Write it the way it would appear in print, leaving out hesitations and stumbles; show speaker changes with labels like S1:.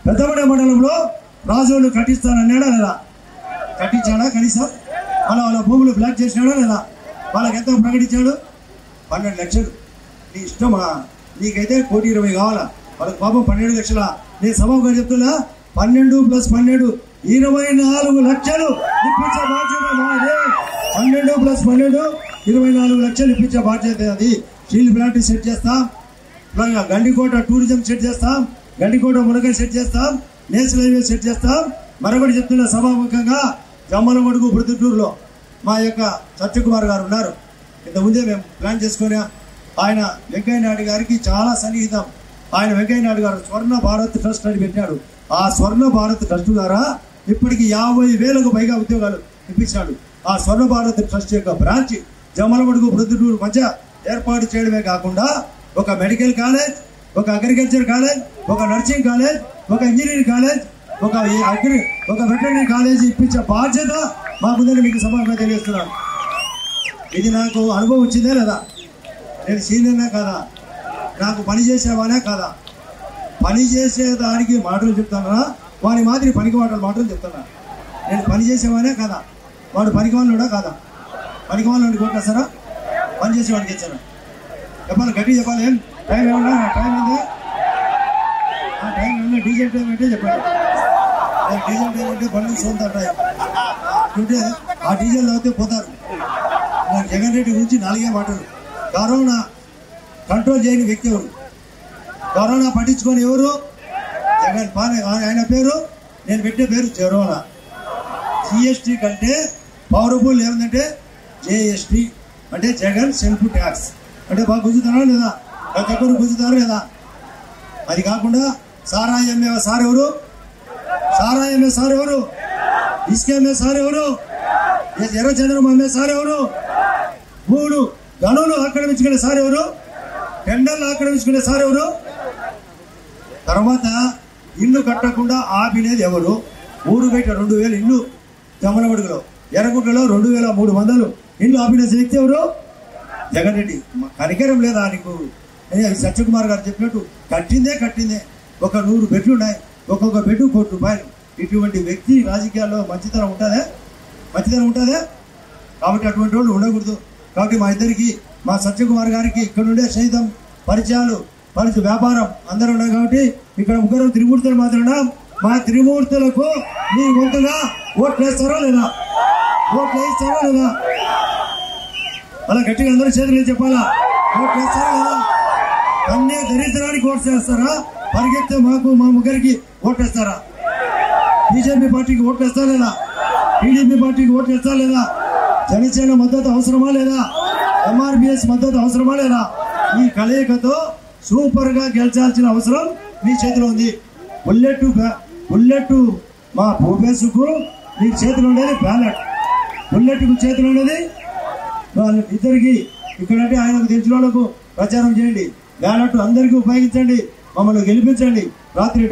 S1: పెద్దపడే మండలంలో రాజోళ్ళు కట్టిస్తానన్నాడా లేదా? కట్టించాడా కనీసం? వాళ్ళ భూములు బ్లాక్ చేసినాడా లేదా? వాళ్ళకి ఎంత ప్రకటించాడు? 12 లక్షలు. నీ ఇష్టమా? నీకైతే 1,20,00,000 కావాలా? వాళ్ళకి పాపం 12 లక్షల. నేను సభగా చెప్తున్నా, 12 + 12 24 లక్షలు ఇప్పించే బాధ్యత మాది. 12 + 12 24 లక్షలు ఇప్పించే బాధ్యత అది. స్టీల్ ప్లాంట్ సెట్ చేస్తాం, గండికోట టూరిజం సెట్ చేస్తాం, గండికోట మునగ సెట్ చేస్తాం, నేషనల్ హైవే సెట్ చేస్తాం. మరొకటి చెప్తున్న సభాముఖంగా జమ్మలమడుగు ప్రొద్దుటూరులో మా యొక్క సత్యకుమార్ గారు ఉన్నారు. ఇంతకుముందే మేము ప్లాన్ చేసుకుని ఆయన వెంకయ్య నాయుడు గారికి చాలా సన్నిహితం. ఆయన వెంకయ్య నాయుడు గారు స్వర్ణ భారత్ ట్రస్ట్ అని పెట్టాడు. ఆ స్వర్ణ భారత్ ట్రస్ట్ ద్వారా ఇప్పటికి 50,000కు పైగా ఉద్యోగాలు ఇప్పించాడు. ఆ స్వర్ణ భారత్ ట్రస్ట్ యొక్క బ్రాంచ్ జమ్మలమడుగు ప్రొద్దుటూరు మధ్య ఏర్పాటు చేయడమే కాకుండా ఒక మెడికల్ కాలేజ్, ఒక అగ్రికల్చర్ కాలేజ్, ఒక నర్సింగ్ కాలేజ్, ఒక ఇంజనీరింగ్ కాలేజ్, ఒక వెటర్నరీ కాలేజ్ ఇప్పించే బాధ్యత మాకుందని మీకు సభగా తెలియజేస్తున్నాను. ఇది నాకు అనుభవం వచ్చిందే లేదా? నేను సీనియర్నే కాదా? నాకు పని చేసేవానే కాదా? పని చేసేదానికి మాటలు చెప్తానా? వాని మాదిరి పనికి మాటలు చెప్తున్నా. నేను పని చేసేవానే కాదా? వాడు పనికి వాళ్ళుడా కాదా? పనికి వాళ్ళని కొట్టేస్తారా? పని చేసేవాడికి ఇచ్చారా? చెప్పాలి, గట్టిగా చెప్పాలి. ఏం టైం ఏమన్నా? టైం ఏంది? టైం ఏమన్నా? డీజిల్ టైం అంటే చెప్పండి. డీజిల్ టైం అంటే బండ్లు సోంతారు టైం అంటే ఆ డీజిల్ తాగితే పోతారు. జగన్ రెడ్డి గురించి 4 మాటలు. కరోనా కంట్రోల్ చేయని వ్యక్తి ఎవరు? కరోనా పట్టించుకొని ఎవరు? జగన్. ఆయన పేరు నేను పెట్టే పేరు జరోనా. GST కంటే పవర్ఫుల్ ఏముందంటే JST అంటే జగన్ సెల్ఫ్ ట్యాక్స్. అంటే బాగా గుంజుతారా లేదా? ప్రతి ఒక్కరు గుంజుతారు లేదా? అది కాకుండా సారాయి అమ్మే సార్ ఎవరు? సారాయి అమ్మే సార్ ఎవరు? ఇసుక అమ్మే సార్ ఎవరు? ఎర్రచంద్రం అమ్మే సార్ ఎవరు? 3 గనులు ఆక్రమించుకునే సార్ ఎవరు? టెండర్లు ఆక్రమించుకునే సార్ ఎవరు? తర్వాత ఇల్లు కట్టకుండా ఆపినేది ఎవరు? ఊరు బయట 2,000 ఇల్లు జమ్మలమడుగులో, ఎర్రగుంటలో 2,300 ఇల్లు ఆపిన వ్యక్తి ఎవరు? జగన్ రెడ్డి. కనికరం లేదా నీకు? సత్యకుమార్ గారు చెప్పినట్టు కట్టిందే. ఒక 100 బెడ్లు ఉన్నాయి, ఒక్కొక్క బెడ్ ₹1,00,00,000. ఇటువంటి వ్యక్తి రాజకీయాల్లో మంచితనం ఉంటుందే? కాబట్టి అటువంటి వాళ్ళు ఉండకూడదు. కాబట్టి మా ఇద్దరికి, మా సత్యకుమార్ గారికి ఇక్కడ నుండే సైతం పరిచయాలు, వ్యాపారం అందరూ ఉన్నాయి. కాబట్టి ఇక్కడ 3 త్రిమూర్తులు మాత్రమే. మా త్రిమూర్తులకు మీ వంతుగా ఓట్లు వేస్తారా లేదా? అలా గట్టిగా అందరూ చేతులు చెప్పాలా? ఓట్లు వేస్తారా లేదా? అన్నీ దరిద్రానికి ఓట్లు వేస్తారా? పరిగెత్తే మాకు, మా ముగ్గురికి ఓట్లు వేస్తారా? బీజేపీ పార్టీకి ఓట్లు వేస్తా లేదా? టీడీపీ పార్టీకి ఓట్లు వేస్తా లేదా? జనసేన మద్దతు అవసరమా లేదా? MRBS మద్దతు అవసరమా లేదా? ఈ కలయికతో సూపర్ గా గెలిచాల్సిన అవసరం మీ చేతిలో ఉంది. బుల్లెట్ మా భూపేసుకు మీ చేతిలో ఉండేది బ్యాలెట్, బుల్లెట్కు చేతిలో ఉండేది ఇద్దరికి. ఇక్కడంటే ఆయనకు తెలిసిన వాళ్ళకు ప్రచారం చేయండి, బ్యాలెట్ అందరికీ ఉపయోగించండి, మమ్మల్ని గెలిపించండి. రాత్రి